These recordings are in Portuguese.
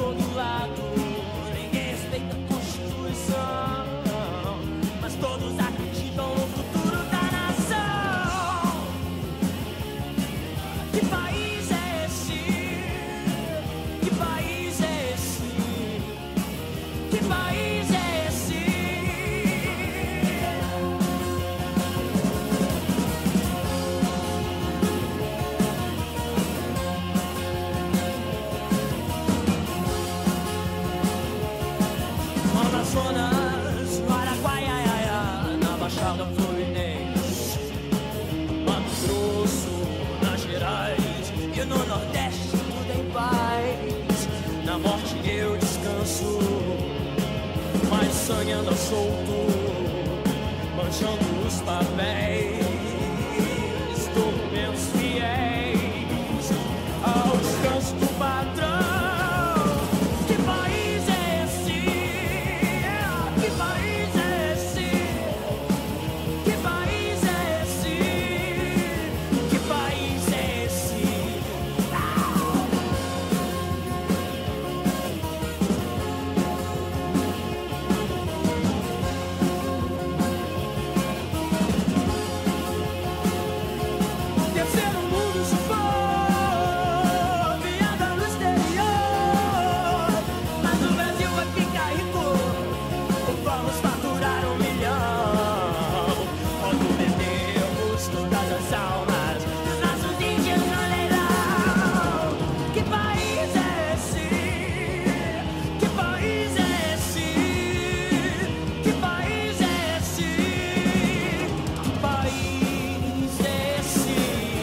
todo lado. Ninguém respeita a Constituição, mas todos acreditam no futuro da nação. Que país é esse? Que país é esse? Que país é esse? Amazonas, no Araguaiaia, na Baixada Fluminense, Mato Grosso, Minas Gerais e no Nordeste tudo em paz. Na morte eu descanso, mas sangue anda solto, manchando os papéis, documentos fiéis ao descanso do patrão. Que país é esse? Que país é esse? Que país é esse? Que país é esse? Terceiro mundo sufoco, piada no exterior. Mas o Brasil vai ficar rico, vamos faturar 1 milhão. Quando vendemos todas as almas dos nossos índios no leilão. Que país é esse? Que país é esse? Que país é esse? Que país é esse?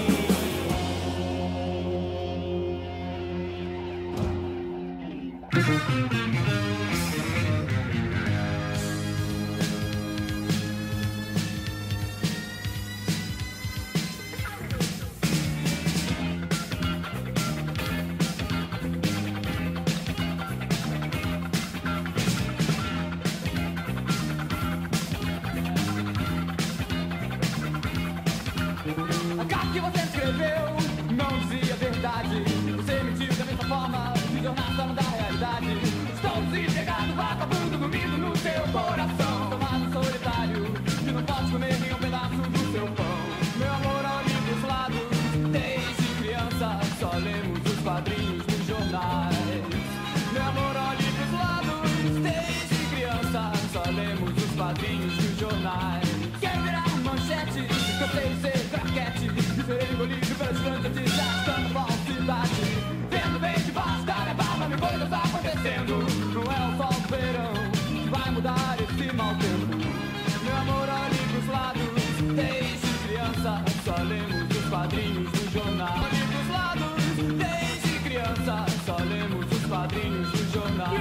A carta que você escreveu não dizia a verdade. Você mentiu da mesma forma de jornada da realidade. Estou desempregado, vagabundo, dormindo no seu coração. Tomado solitário, que não pode comer nenhum pedaço do seu pão. Meu amor, olhe pros lados, desde criança só lemos os quadrinhos dos jornais. Meu amor, olhe pros lados, desde criança só lemos os quadrinhos dos jornais. Quero virar manchete, cansei de ser craquete e ser engolido pelas grandes notícias, tanta falsidade. Vendo bem de baixo da minha barba, me coisas acontecendo. Não é o sol do verão que vai mudar esse mau tempo. Meu amor, olhe pros lados, desde criança só lemos os quadrinhos do jornal. Olhe pros lados, desde criança só lemos os quadrinhos do jornal.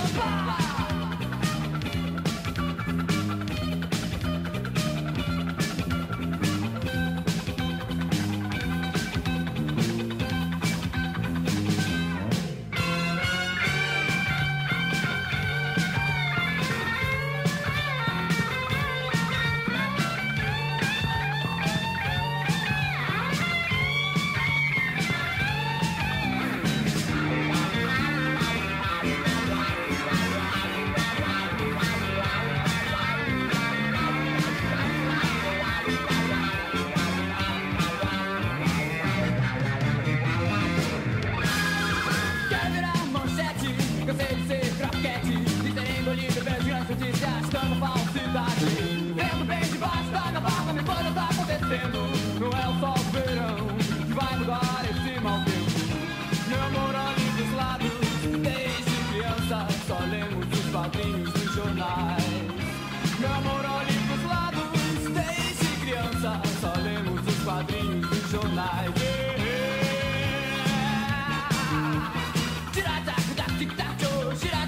Quero virar manchete, cansei de ser craquete e ser engolido pelas grandes notícias, tanta falsidade. Vendo bem debaixo da minha barba, me coisas acontecendo. Não é o sol do verão que vai mudar esse mau tempo. Meu amor, olhe pros lados, desde criança só lemos os quadrinhos dos jornais. Meu amor, olhe pros lados, desde criança só lemos os quadrinhos dos jornais. Tic-tac, tic-tac, tic-tac,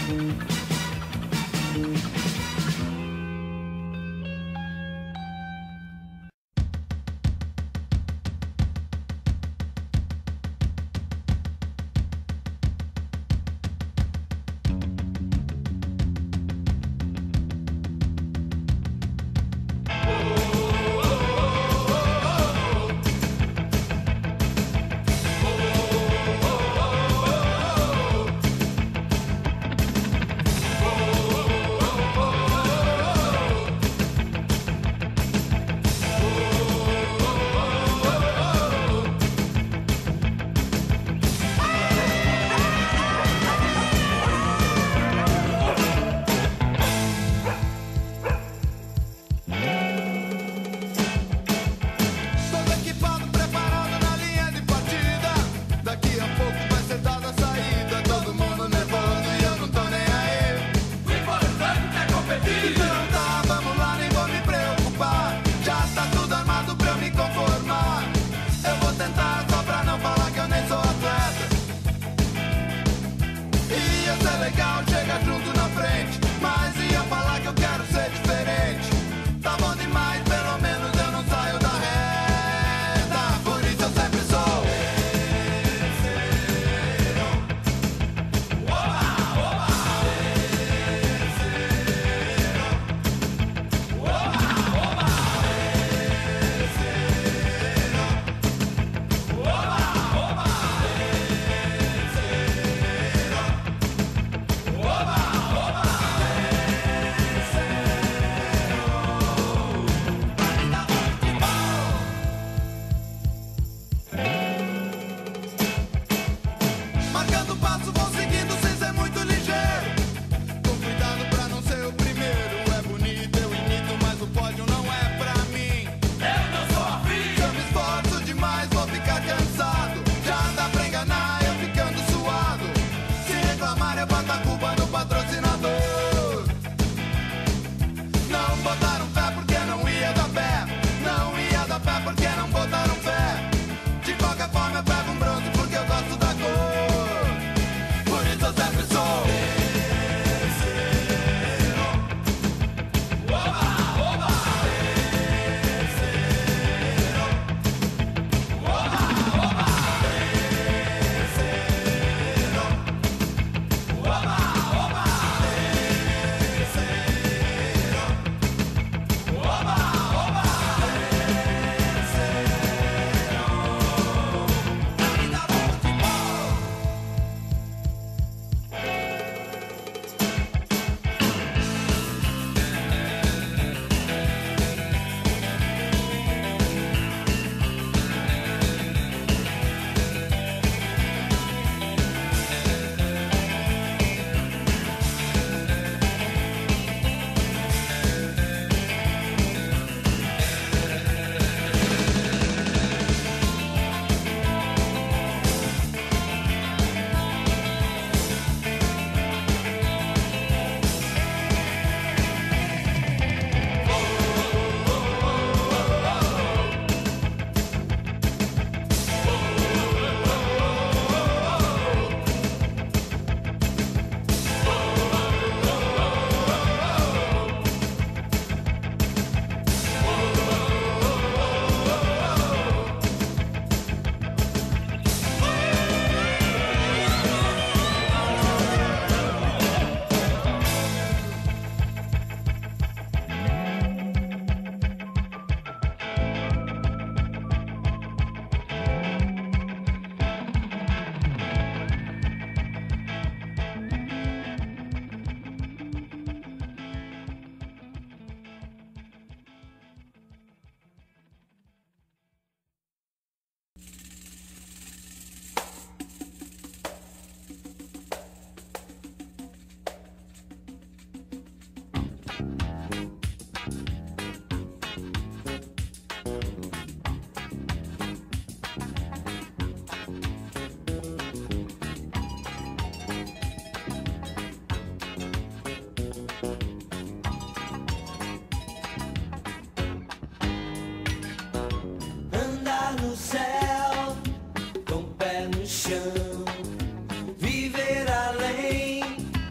chão, viver além da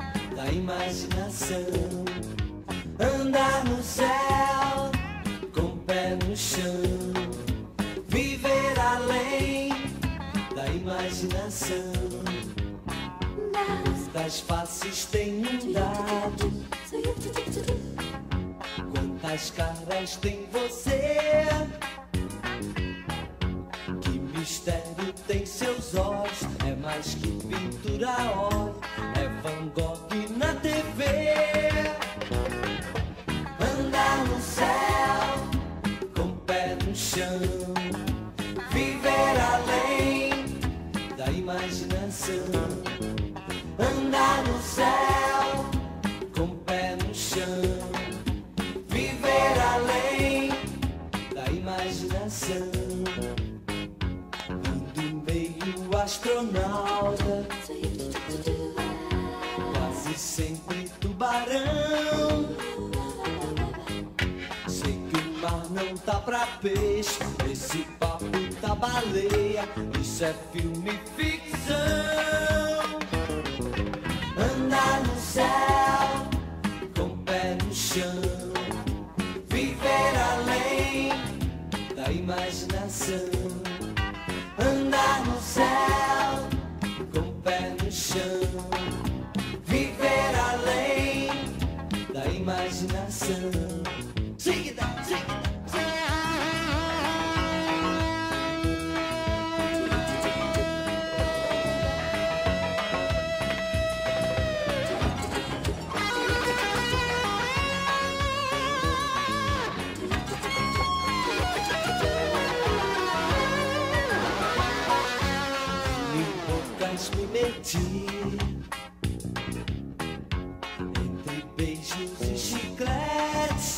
da imaginação. Andar no céu com o pé no chão, viver além da imaginação. Quantas faces tem um dado, quantas caras tem você, que mistério tem seus olhos, é mais que pintura a óleo, é Van Gogh na TV. Andar no céu com o pé no chão, viver além da imaginação. Andar no céu com o pé no chão, viver além da imaginação. Indo meio astronauta, quase sempre tubarão. Sei que o mar não tá pra peixe, esse papo tá baleia, isso é filme ficção. Andar no céu com o pé no chão, viver além da imaginação. Andar no céu com o pé no chão, viver além da imaginação. Me meti entre beijos e chicletes,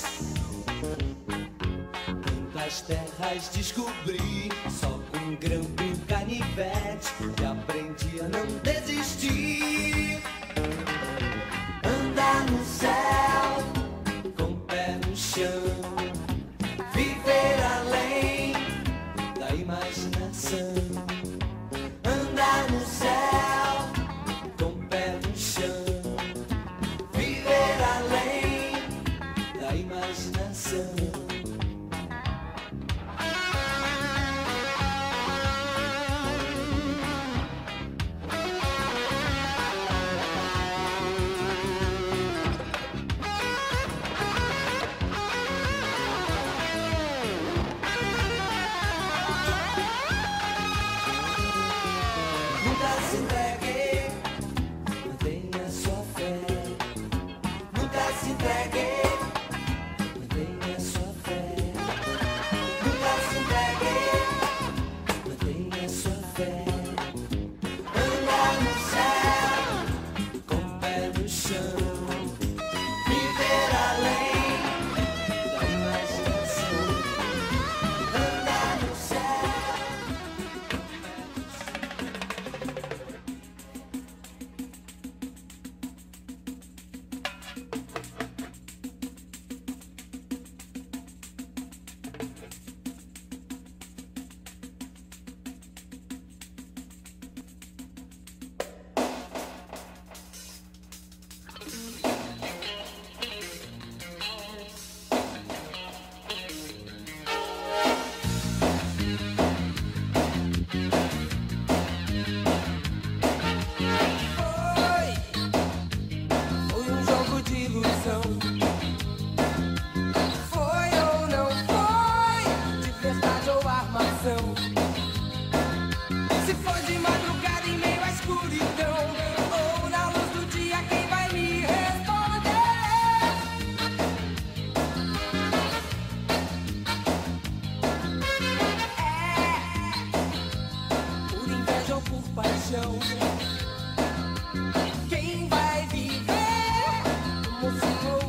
tantas terras descobri só com grampo e um canivete, e aprendi a não desistir. Andar no céu com o pé no chão, viver além da imaginação. Andar no céu com o pé no chão, viver além da imaginação. Nunca se entregue, mantenha sua fé. Nunca se entregue, mantenha sua fé. Nunca se entregue, mantenha sua fé. Andar no céu com o pé no chão, viver além da imaginação. Andar no céu. Foi um jogo de ilusão. Foi ou não foi, de verdade ou armação. Se for de madrugada em meio à escuridão, ou na luz do dia, quem vai me responder? É por inveja ou por paixão. Quem vai viver como se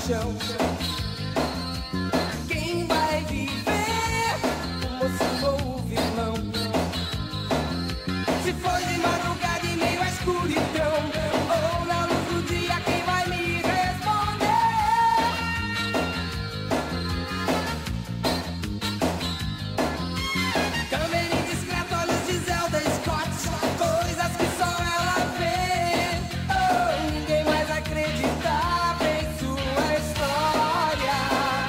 chão. Quem vai viver, o moço ou o vilão? Se for de madrugada e meio à escuridão, ou na luz do dia, quem vai me responder? Câmera indiscreta, olhos de Zelda Scott, coisas que só ela vê. Oh, ninguém mais acreditava em sua história.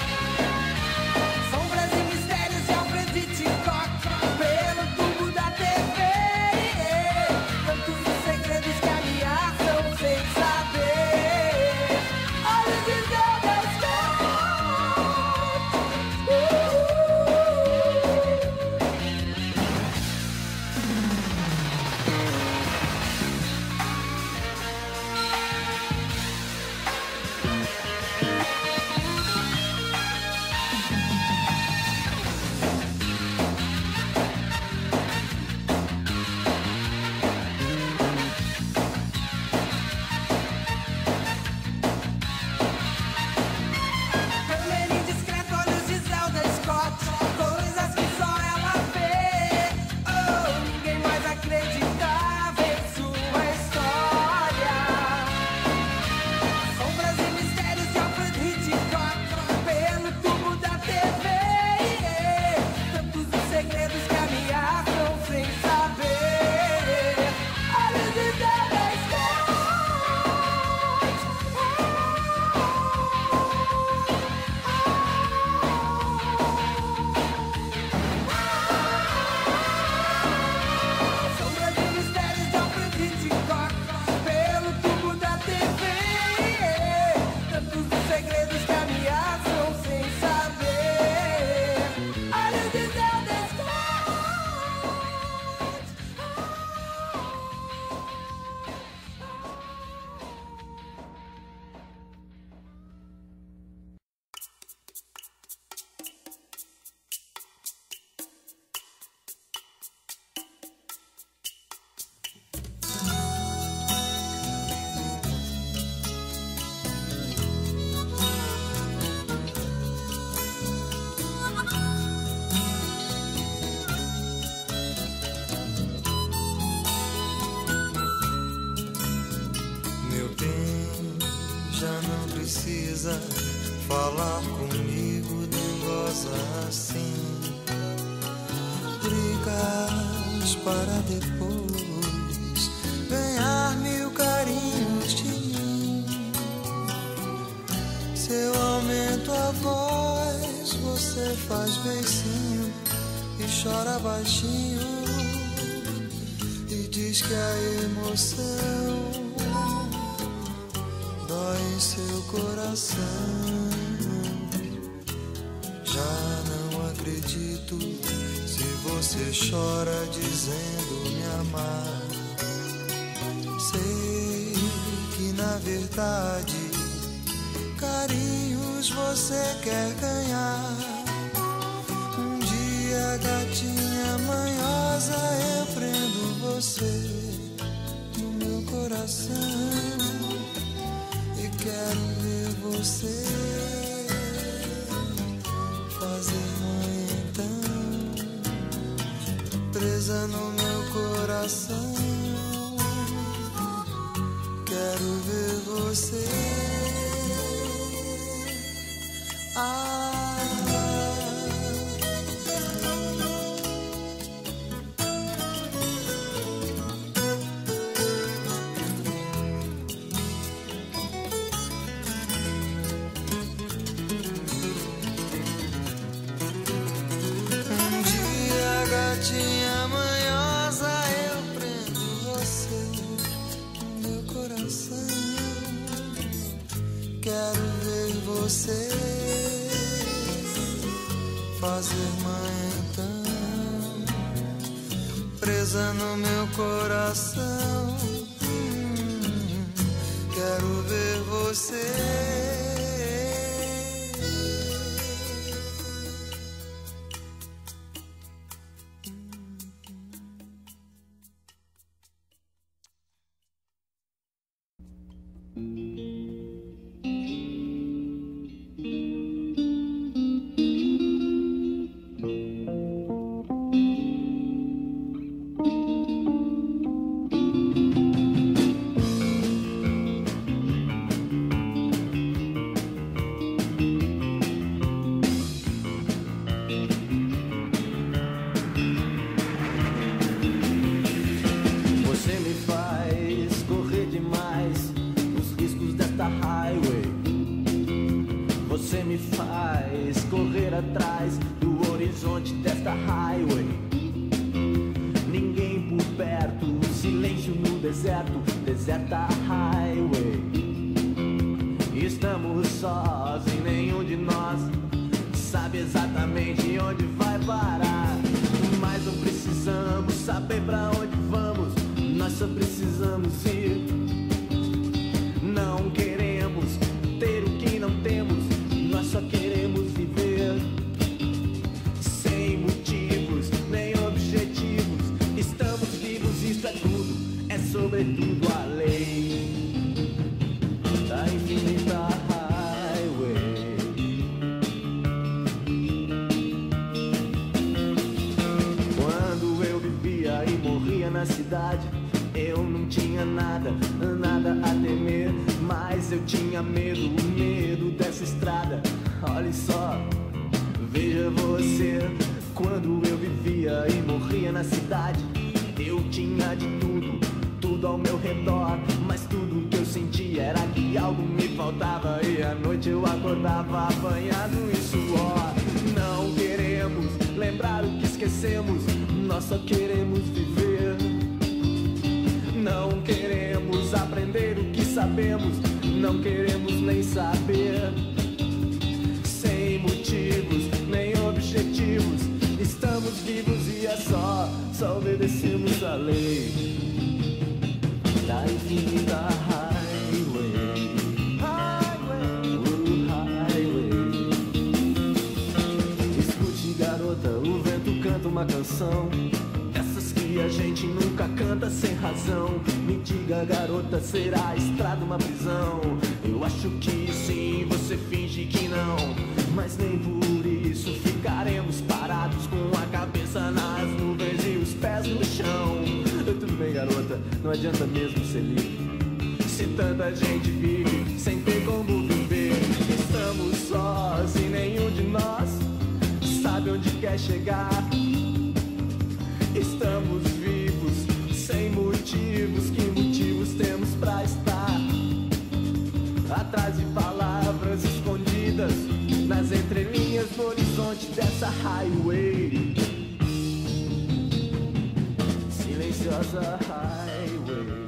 Sombras e mistérios de Alfred Hitchcock, pelo tubo da TV. Tantos os segredos que ameaçam sem saber. Olhos de Zelda Scott. Câmera indiscreta, olhos de Zelda Scott, coisas que só ela vê. Oh, ninguém mais acreditava em sua história. Sombras e mistérios de Alfred Hitchcock, pelo tubo da TV. Tantos os segredos que ameaçam sem saber. Olhos de Zelda Scott. Sombras e mistérios de Alfred Hitchcock, pelo tubo da TV. Tantos os segredos que ameaçam sem saber. Olhos de Zelda Scott. Meu bem, já não precisa falar comigo, não goza assim. Brigas para depois ganhar mil carinhos de mim. Se eu aumento a voz, você faz beicinho e chora baixinho e diz que a emoção dói em seu coração. Já não acredito se você chora dizendo me amar. Sei que na verdade carinhos você quer ganhar. Um dia, gatinha manhosa, eu prendo você no meu coração. Quero ver você fazer mãe então, presa no meu coração. Quero ver você. Gatinha manhosa, eu prendo você no meu coração. Quero ver você fazer mãe então, presa no meu coração. Quero ver você. você me faz correr atrás do horizonte desta highway. Ninguém por perto, silêncio no deserto, deserta highway. Estamos sós e nenhum de nós sabe exatamente onde vai parar. Mas não precisamos saber pra onde vamos, nós só precisamos ir. Não queremos ter o que não temos, nós só queremos viver. Sem motivos, nem objetivos, estamos vivos, isso é tudo, é sobretudo a lei da infinita highway. Quando eu vivia e morria na cidade, eu não tinha nada, nada a temer, mas eu tinha medo, o medo dessa estrada. Olha só, veja você, quando eu vivia e morria na cidade, eu tinha de tudo, tudo ao meu redor, mas tudo que eu sentia era que algo me faltava, e à noite eu acordava apanhado em suor. Não queremos lembrar o que esquecemos, nós só queremos viver. Não queremos aprender o que sabemos, não queremos nem saber. Sem motivos, nem objetivos, estamos vivos e é só obedecemos a lei da infinita highway. Highway. Escute, garota, o vento canta uma canção, essas que a gente nunca canta sem razão. Me diga, garota, será a estrada uma prisão? Eu acho que sim, você finge que não, mas nem por isso ficaremos parados com a cabeça nas nuvens e os pés no chão. Tudo bem, garota, não adianta mesmo ser livre, se tanta gente vive sem ter como viver. Estamos sós e nenhum de nós sabe onde quer chegar. Estamos vivos, sem motivos, que motivos temos pra estar atrás de palavras escondidas nas entrelinhas do horizonte dessa highway, silenciosa highway.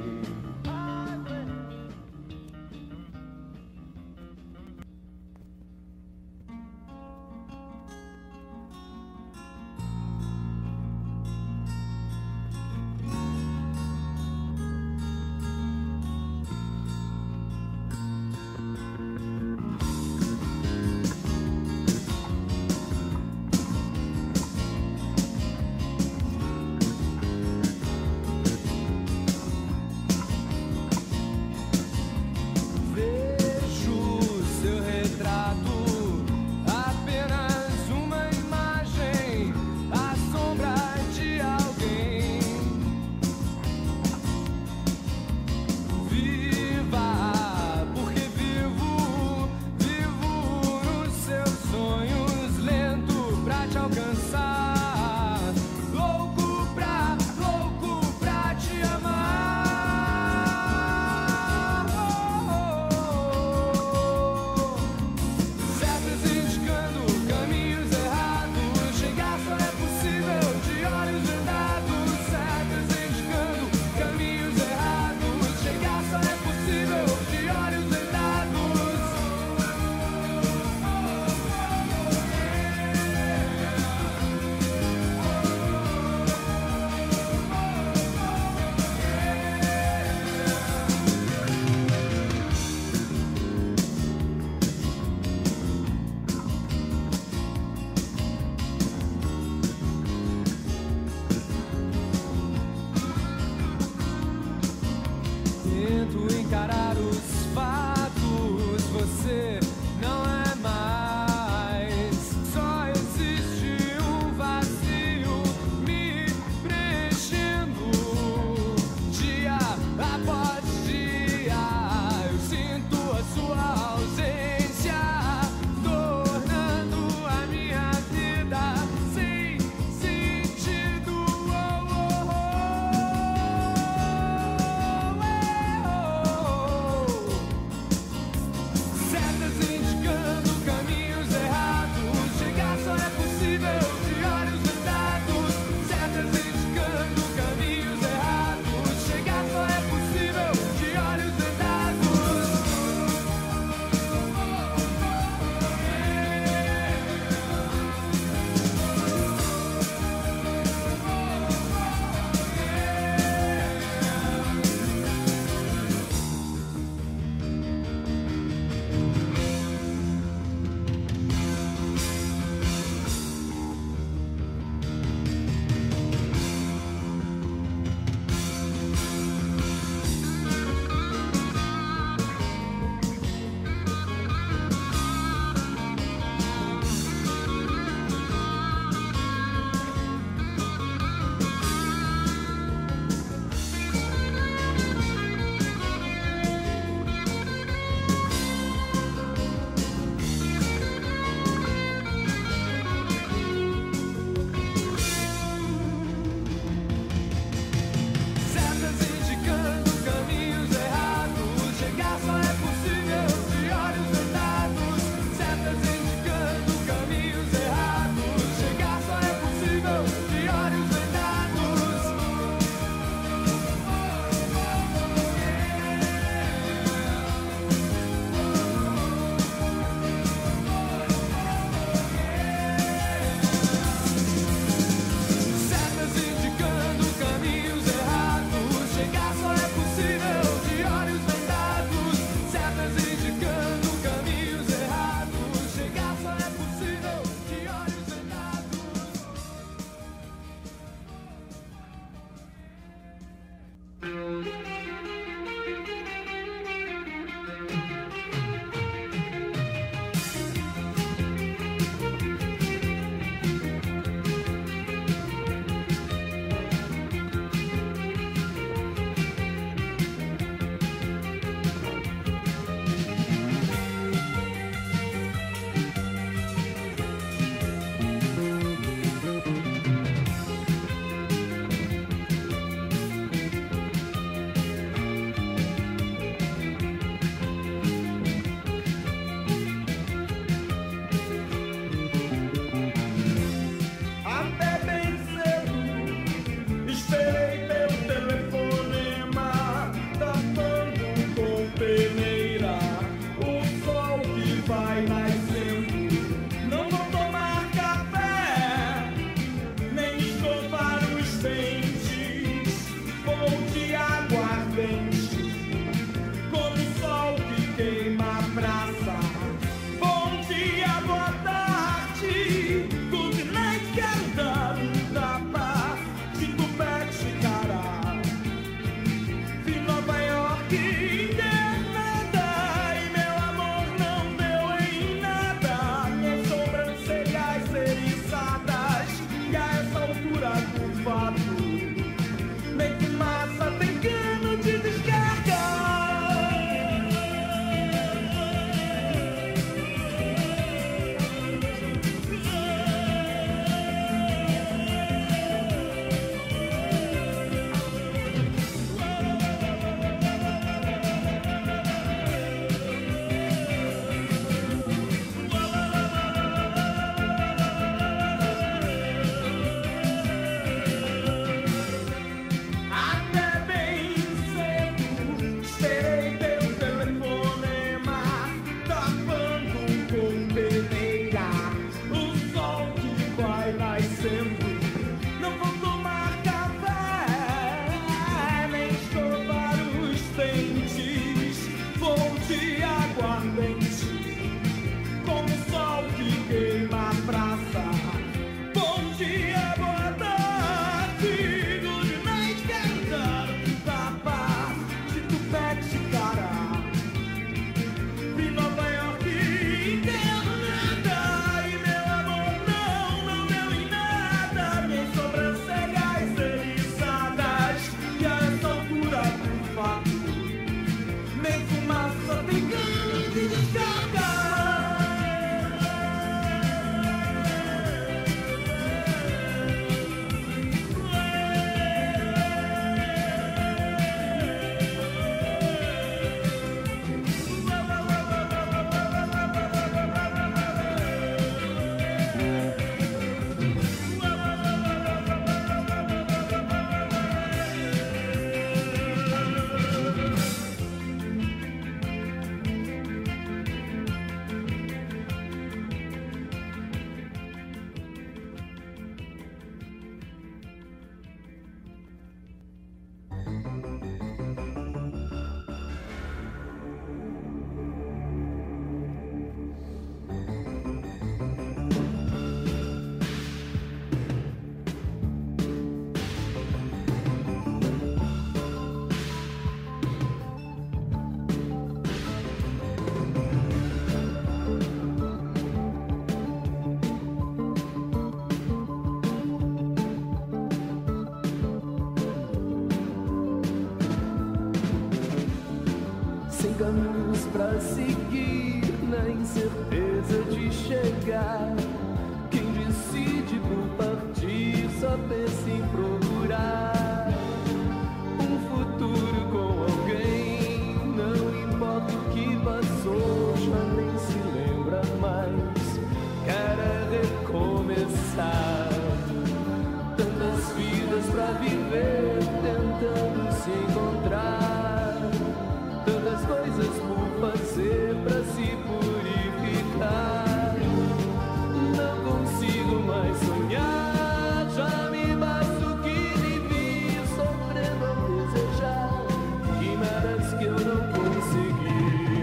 sem caminhos pra seguir, na incerteza de chegar. Quem decide por partir só pensa em procurar um futuro com alguém. Não importa o que passou, já nem se lembra mais. Quer recomeçar. Tantas vidas pra viver, tentando se encontrar. Tantas coisas por fazer pra se purificar. Não consigo mais sonhar, já me basta o que vivi, sofrendo a desejar quimeras que eu não consegui.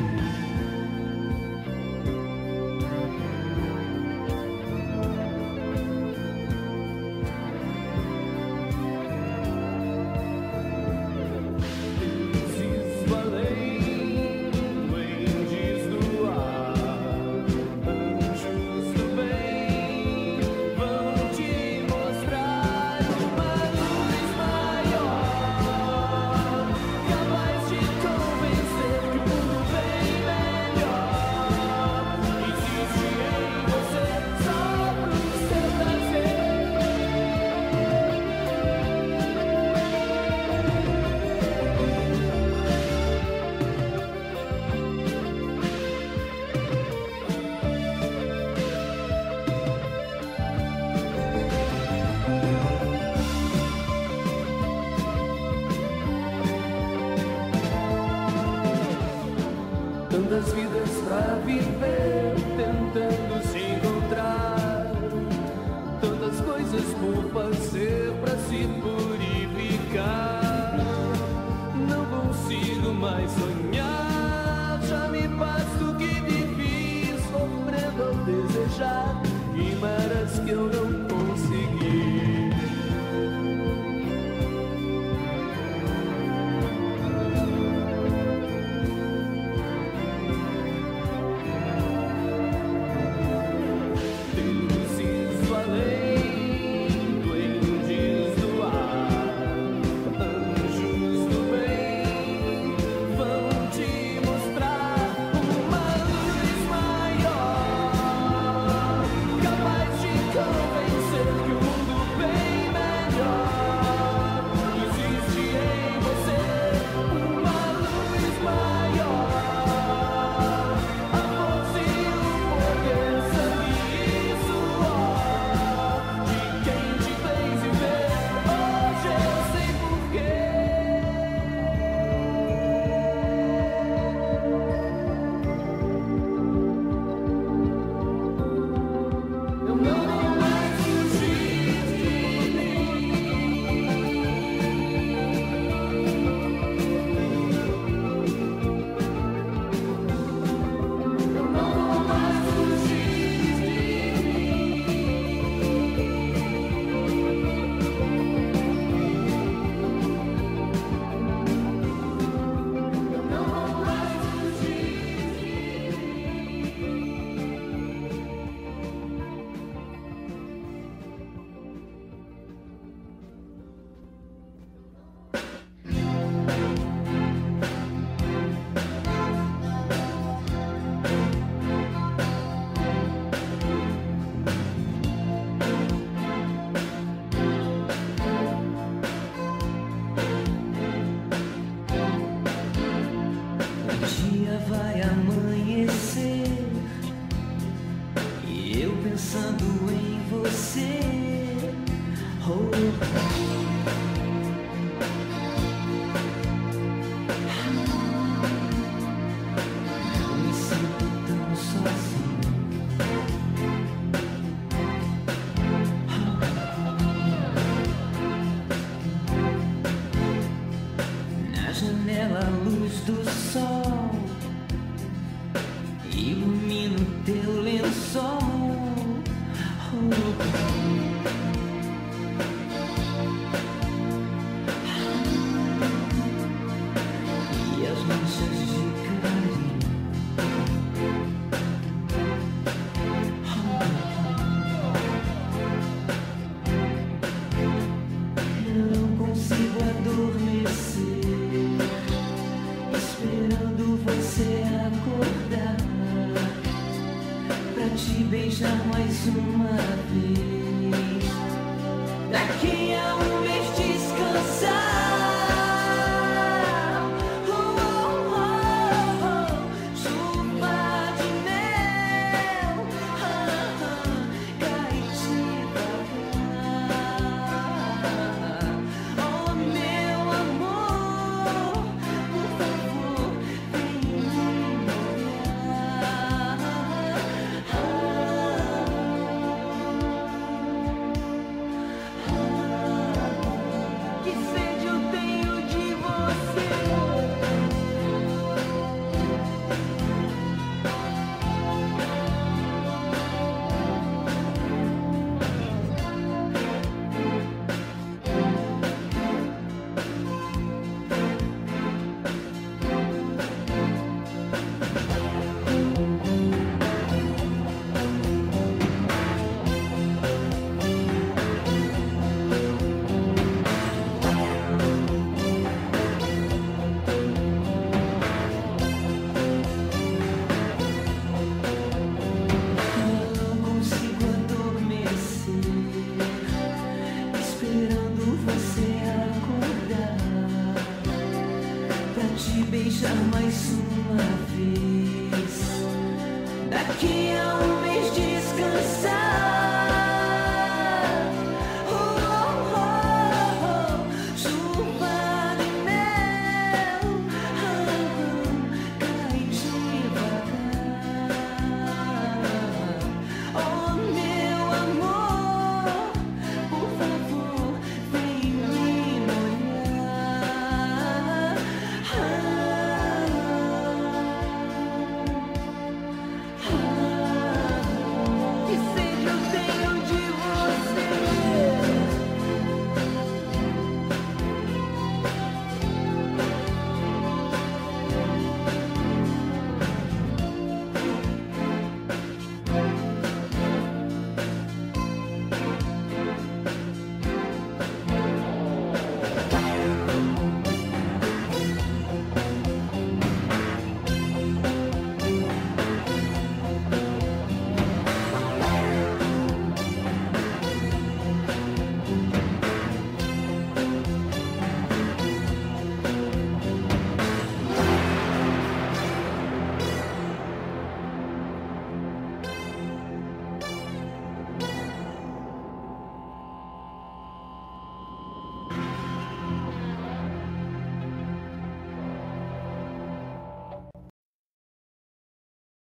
Tantas vidas pra viver, tentando se encontrar. Tantas coisas por fazer pra se purificar. Não consigo mais sonhar, já me basta o que vivi, sofrendo ao desejar quimeras que eu não consegui. Esperando você. beijar mais uma vez. Daqui a um mês descansar.